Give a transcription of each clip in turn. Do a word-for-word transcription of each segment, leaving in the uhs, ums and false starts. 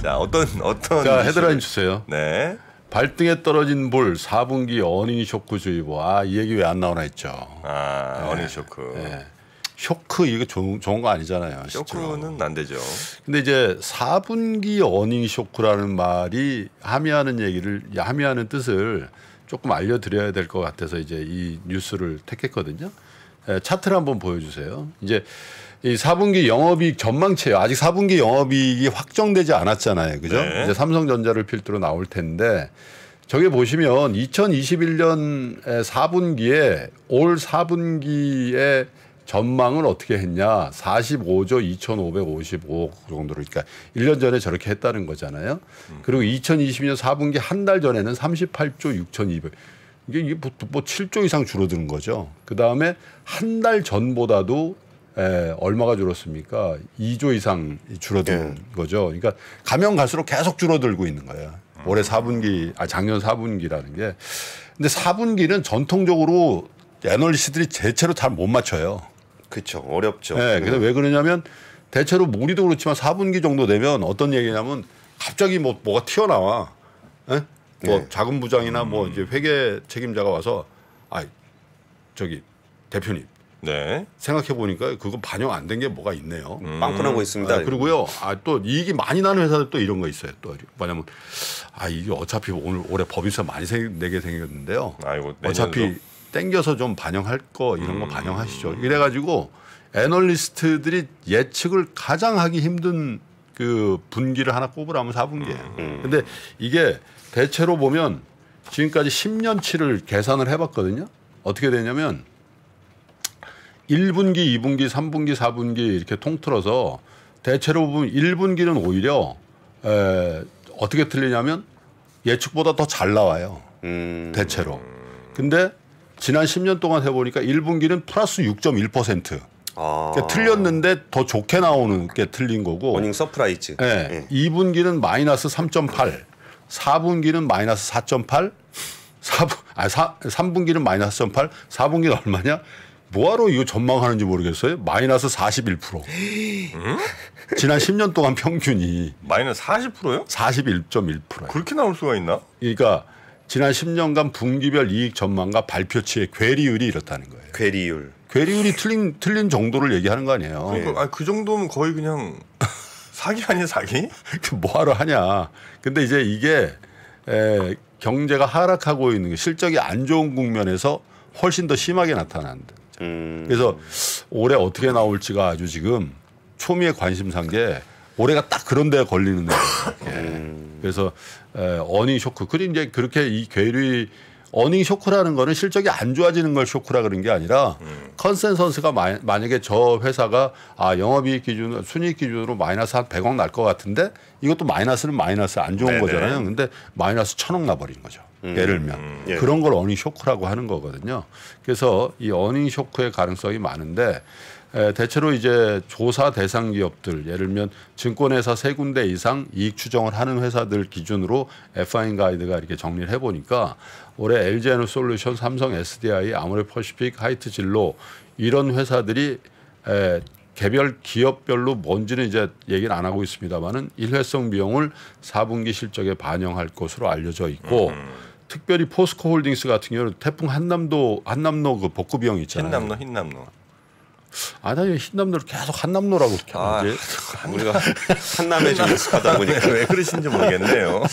자, 어떤 어떤 자, 헤드라인 주세요. 네. 발등에 떨어진 볼 사 분기 어닝 쇼크주의보. 아, 이 얘기 왜 안 나오나 했죠. 아, 네. 어닝 쇼크. 네. 쇼크 이거 좋은, 좋은 거 아니잖아요. 쇼크는 실제로. 안 되죠. 근데 이제 사 분기 어닝 쇼크라는 말이 함의하는 얘기를 함의하는 뜻을 조금 알려드려야 될 것 같아서 이제 이 뉴스를 택했거든요. 네, 차트를 한번 보여주세요. 이제 이 사 분기 영업이익 전망치예요. 아직 사 분기 영업이익이 확정되지 않았잖아요, 그죠? 네. 이제 삼성전자를 필두로 나올 텐데 저기 보시면 이천이십일 년 사 분기에 올 사 분기에 전망을 어떻게 했냐? 사십오조 이천오백오십오억 정도로, 그러니까 일 년 전에 저렇게 했다는 거잖아요. 그리고 이천이십 년 사 분기 한 달 전에는 삼십팔조 육천이백. 이게, 이게 뭐, 뭐 칠조 이상 줄어드는 거죠. 그 다음에 한 달 전보다도 에, 얼마가 줄었습니까? 이조 이상 줄어드는 네. 거죠. 그러니까 가면 갈수록 계속 줄어들고 있는 거예요. 올해 사 분기, 아 작년 사 분기라는 게. 근데 사 분기는 전통적으로 애널리스트들이 대체로 잘 못 맞춰요. 그렇죠. 어렵죠. 네, 그래서 왜 그러냐면 대체로 우리도 그렇지만 사 분기 정도 되면 어떤 얘기냐면 갑자기 뭐 뭐가 튀어나와. 네? 뭐 네. 자금 부장이나 뭐 이제 회계 책임자가 와서 아 저기 대표님. 네. 생각해 보니까 그거 반영 안 된 게 뭐가 있네요. 음. 빵꾸난 거 있습니다. 아, 그리고요. 아, 또 이익이 많이 나는 회사들 또 이런 거 있어요. 또 뭐냐면 아 이게 어차피 오늘 올해 법인세 많이 생, 내게 생겼는데요. 아이고, 어차피 땡겨서 좀 반영할 거 이런 거 음. 반영하시죠. 이래가지고 애널리스트들이 예측을 가장 하기 힘든 그 분기를 하나 꼽으라면 사 분기예요. 음. 근데 이게 대체로 보면 지금까지 십 년치를 계산을 해봤거든요. 어떻게 되냐면 일 분기, 이 분기, 삼 분기, 사 분기 이렇게 통틀어서 대체로 보면 일 분기는 오히려 에, 어떻게 틀리냐면 예측보다 더 잘 나와요. 음. 대체로. 근데 지난 십 년 동안 해보니까 일 분기는 플러스 육 점 일 퍼센트. 아. 그러니까 틀렸는데 더 좋게 나오는 게 틀린 거고. 어닝 서프라이즈. 네. 네. 이 분기는 마이너스 삼 점 팔, 사 분기는 마이너스 사 점 팔, 사 분, 아, 사, 삼 분기는 마이너스 사 점 팔, 사 분기는 얼마냐? 뭐하러 이거 전망하는지 모르겠어요. 마이너스 사십일 퍼센트. 음? 지난 십 년 동안 평균이 마이너스 사십 퍼센트요? 사십일 점 일 퍼센트예요. 그렇게 나올 수가 있나? 그러니까 지난 십 년간 분기별 이익 전망과 발표치의 괴리율이 이렇다는 거예요. 괴리율. 괴리율이 틀린 틀린 정도를 얘기하는 거 아니에요. 그러니까 아니, 그 정도면 거의 그냥 사기 아니야 사기? 뭐하러 하냐. 근데 이제 이게 에, 경제가 하락하고 있는 게 실적이 안 좋은 국면에서 훨씬 더 심하게 나타난다. 음. 그래서 올해 어떻게 나올지가 아주 지금 초미의 관심사인 게 올해가 딱 그런 데에 걸리는 거예요. 음. 그래서 에, 어닝 쇼크. 그리고 이제 그렇게 이 괴리 어닝 쇼크라는 거는 실적이 안 좋아지는 걸 쇼크라 그런 게 아니라 음. 컨센서스가 마, 만약에 저 회사가 아 영업이익 기준 순이익 기준으로 마이너스 한 백억 날 것 같은데 이것도 마이너스는 마이너스 안 좋은 네네. 거잖아요. 근데 마이너스 천억 나버린 거죠. 음. 예를 들면 음. 예. 그런 걸 어닝 쇼크라고 하는 거거든요. 그래서 이 어닝 쇼크의 가능성이 많은데 에, 대체로 이제 조사 대상 기업들 예를 들면 증권회사 세 군데 이상 이익 추정을 하는 회사들 기준으로 에프아이엔 가이드가 이렇게 정리를 해보니까 올해 엘지에너솔루션, 삼성 에스디아이, 아모레퍼시픽, 하이트진로 이런 회사들이 에, 개별 기업별로 뭔지는 이제 얘기는 안 하고 있습니다만은 일회성 비용을 사 분기 실적에 반영할 것으로 알려져 있고 음. 특별히 포스코홀딩스 같은 경우는 태풍 한남도 한남로 그 복구 비용 있잖아요. 흰남로, 흰남로. 아, 나 흰남노를 계속 한남노라고 이렇게 아, 하지. 우리가 한남에 좀 익숙하다 보니까 왜 그러신지 모르겠네요.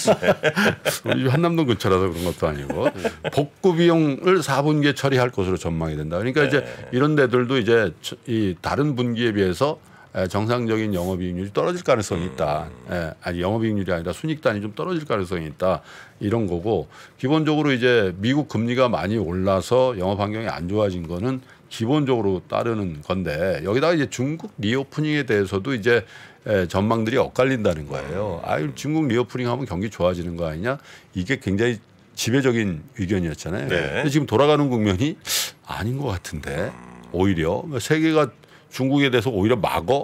우리 한남동 근처라서 그런 것도 아니고 복구 비용을 사 분기에 처리할 것으로 전망이 된다. 그러니까 네. 이제 이런 데들도 이제 이 다른 분기에 비해서 정상적인 영업이익률이 떨어질 가능성이 있다. 음. 아니 영업이익률이 아니라 순이익단이 좀 떨어질 가능성이 있다. 이런 거고 기본적으로 이제 미국 금리가 많이 올라서 영업 환경이 안 좋아진 거는 기본적으로 따르는 건데 여기다가 이제 중국 리오프닝에 대해서도 이제 전망들이 엇갈린다는 거예요. 아유 중국 리오프닝 하면 경기 좋아지는 거 아니냐? 이게 굉장히 지배적인 의견이었잖아요. 네. 근데 지금 돌아가는 국면이 아닌 것 같은데 오히려 세계가 중국에 대해서 오히려 막어.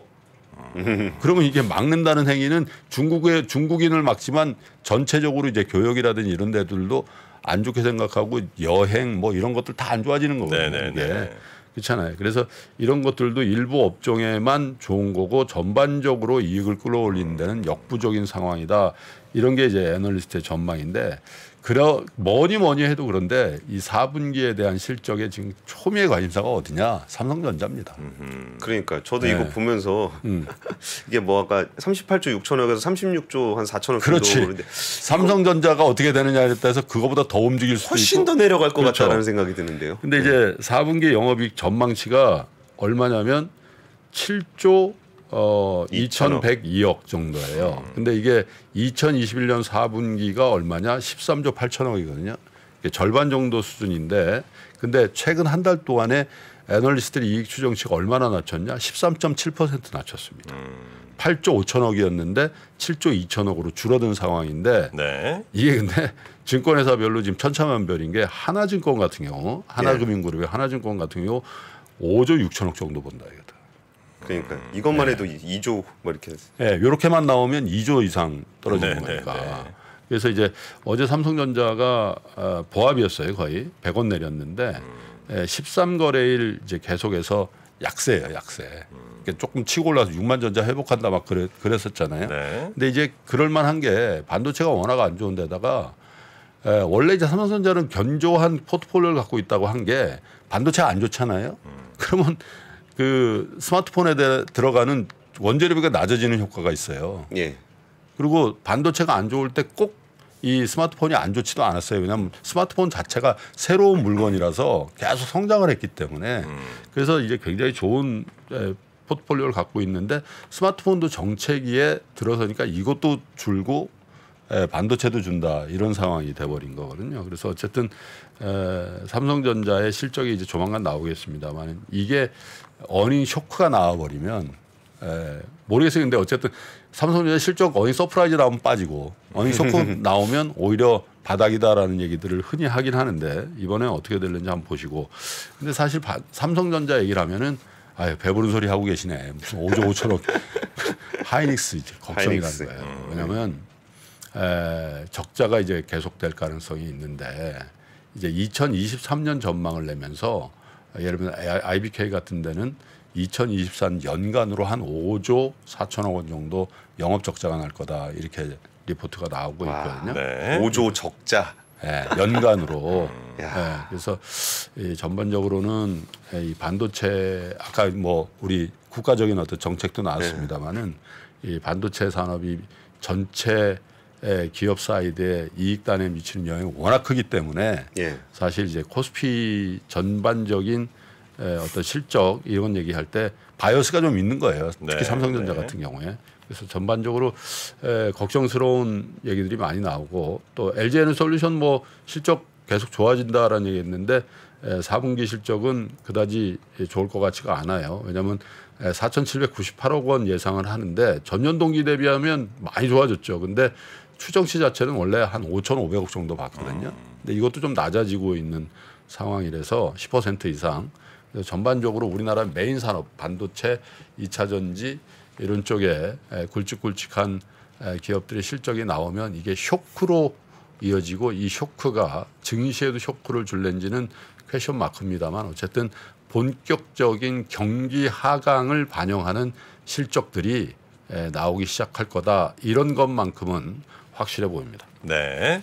그러면 이게 막는다는 행위는 중국의 중국인을 막지만 전체적으로 이제 교역이라든지 이런 데들도 안 좋게 생각하고 여행 뭐 이런 것들 다 안 좋아지는 거거든요. 이게. 그렇잖아요. 그래서 이런 것들도 일부 업종에만 좋은 거고 전반적으로 이익을 끌어올리는 데는 역부족인 상황이다. 이런 게 이제 애널리스트의 전망인데 그러 뭐니 뭐니 해도 그런데 이 사 분기에 대한 실적에 지금 초미의 관심사가 어디냐? 삼성전자입니다. 음, 그러니까 저도 네. 이거 보면서 음. 이게 뭐 아까 삼십팔조 육천억에서 삼십육조 한 사천억 그렇지. 정도 그런데 삼성전자가 어떻게 되느냐에 따라서 그거보다 더 움직일 수도 훨씬 있고. 더 내려갈 것 그렇죠. 같다는 생각이 드는데요. 근데 이제 사 분기 영업이익 전망치가 얼마냐면 칠조 어 이천백이억 정도예요. 근데 이게 이천이십일 년 사 분기가 얼마냐? 십삼조 팔천억이거든요. 절반 정도 수준인데 근데 최근 한 달 동안에 애널리스트들이 이익 추정치가 얼마나 낮췄냐? 십삼 점 칠 퍼센트 낮췄습니다. 음. 팔조 오천억이었는데 칠조 이천억으로 줄어든 상황인데 네. 이게 근데 증권회사별로 지금 천차만별인 게 하나증권 같은 경우 하나금융그룹의 하나증권 같은 경우 오조 육천억 정도 본다 이거다. 그러니까 이것만 해도 이조 뭐 이렇게 예, 이렇게만 나오면 이조 이상 떨어지는 네, 거니까. 네, 네. 그래서 이제 어제 삼성전자가 어, 보합이었어요 거의 백 원 내렸는데 음. 예, 십삼 거래일 이제 계속해서 약세예요 약세. 음. 조금 치고 올라서 육만전자 회복한다 막 그래, 그랬었잖아요. 네. 근데 이제 그럴만한 게 반도체가 워낙 안 좋은 데다가 에, 원래 이제 삼성전자는 견조한 포트폴리오를 갖고 있다고 한 게 반도체가 안 좋잖아요. 음. 그러면 그 스마트폰에 대, 들어가는 원재료비가 낮아지는 효과가 있어요. 예. 그리고 반도체가 안 좋을 때 꼭 이 스마트폰이 안 좋지도 않았어요. 왜냐하면 스마트폰 자체가 새로운 물건이라서 계속 성장을 했기 때문에 음. 그래서 이제 굉장히 좋은 에, 포트폴리오를 갖고 있는데 스마트폰도 정체기에 들어서니까 이것도 줄고 에, 반도체도 준다 이런 상황이 돼버린 거거든요. 그래서 어쨌든 에, 삼성전자의 실적이 이제 조만간 나오겠습니다만 이게 어닝 쇼크가 나와버리면 에, 모르겠어요. 근데 어쨌든 삼성전자 실적 어닝 서프라이즈 나오면 빠지고 어닝 쇼크 나오면 오히려 바닥이다라는 얘기들을 흔히 하긴 하는데 이번에 어떻게 될는지 한번 보시고 근데 사실 바, 삼성전자 얘기를 하면은 아유 배부른 소리 하고 계시네 무슨 오조 오천억 하이닉스 이제 걱정이라는 하이닉스. 거예요. 왜냐하면 에, 적자가 이제 계속될 가능성이 있는데 이제 이천이십삼 년 전망을 내면서 예를 들면 아이비케이 같은 데는 이천이십사 년 연간으로 한 오조 사천억 원 정도 영업 적자가 날 거다 이렇게 리포트가 나오고 있거든요. 네. 오조 적자. 네, 연간으로. 음. 네, 그래서 이 전반적으로는 이 반도체 아까 뭐 우리 국가적인 어떤 정책도 나왔습니다만은 이 반도체 산업이 전체 기업 사이드에 이익단에 미치는 영향이 워낙 크기 때문에 예. 사실 이제 코스피 전반적인 어떤 실적 이런 얘기할 때 바이어스가 좀 있는 거예요. 특히 네, 삼성전자 네. 같은 경우에. 그래서 전반적으로 에, 걱정스러운 얘기들이 많이 나오고 또 엘지에너솔루션 뭐 실적 계속 좋아진다라는 얘기했는데 에, 사 분기 실적은 그다지 좋을 것 같지가 않아요. 왜냐하면 에, 사천칠백구십팔억 원 예상을 하는데 전년 동기 대비하면 많이 좋아졌죠. 근데 추정치 자체는 원래 한 오천오백억 정도 봤거든요. 근데 이것도 좀 낮아지고 있는 상황이라서 십 퍼센트 이상. 그래서 전반적으로 우리나라 메인 산업 반도체, 이차 전지 이런 쪽에 굵직굵직한 기업들의 실적이 나오면 이게 쇼크로 이어지고 이 쇼크가 증시에도 쇼크를 줄는지는 퀘션 마크입니다만 어쨌든 본격적인 경기 하강을 반영하는 실적들이 나오기 시작할 거다. 이런 것만큼은 확실해 보입니다. 네.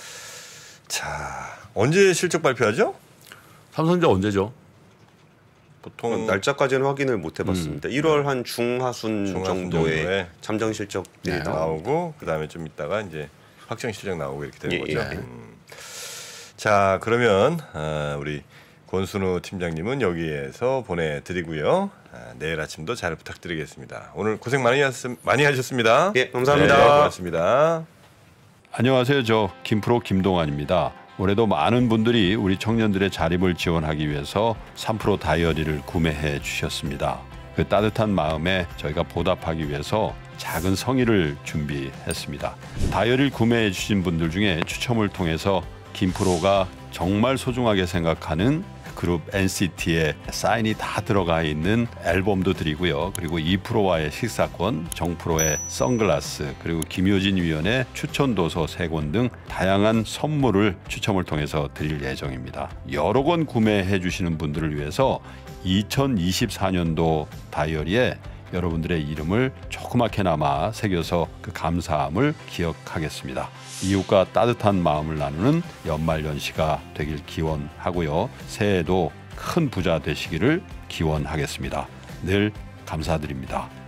자, 언제 실적 발표하죠? 삼성전자 언제죠? 보통 날짜까지는 확인을 못 해봤습니다. 음. 일월 한 중하순, 중하순 정도의 정도에 잠정 실적이 네. 나오고 나오고 그다음에 좀 있다가 이제 확정 실적 나오고 이렇게 되는 예, 거죠. 예. 음. 자, 그러면 아, 우리 권순우 팀장님은 여기에서 보내드리고요. 아, 내일 아침도 잘 부탁드리겠습니다. 오늘 고생 많이, 하셨, 많이 하셨습니다. 예, 감사합니다. 네, 고맙습니다. 안녕하세요. 저 김프로 김동환입니다. 올해도 많은 분들이 우리 청년들의 자립을 지원하기 위해서 삼 프로 다이어리를 구매해 주셨습니다. 그 따뜻한 마음에 저희가 보답하기 위해서 작은 성의를 준비했습니다. 다이어리를 구매해 주신 분들 중에 추첨을 통해서 김프로가 정말 소중하게 생각하는 그룹 엔시티의 사인이 다 들어가 있는 앨범도 드리고요. 그리고 이 프로와의 식사권, 정프로의 선글라스, 그리고 김효진 위원의 추천 도서 세 권 등 다양한 선물을 추첨을 통해서 드릴 예정입니다. 여러 권 구매해 주시는 분들을 위해서 이천이십사 년도 다이어리에 여러분들의 이름을 조그맣게나마 새겨서 그 감사함을 기억하겠습니다. 이웃과 따뜻한 마음을 나누는 연말연시가 되길 기원하고요. 새해에도 큰 부자 되시기를 기원하겠습니다. 늘 감사드립니다.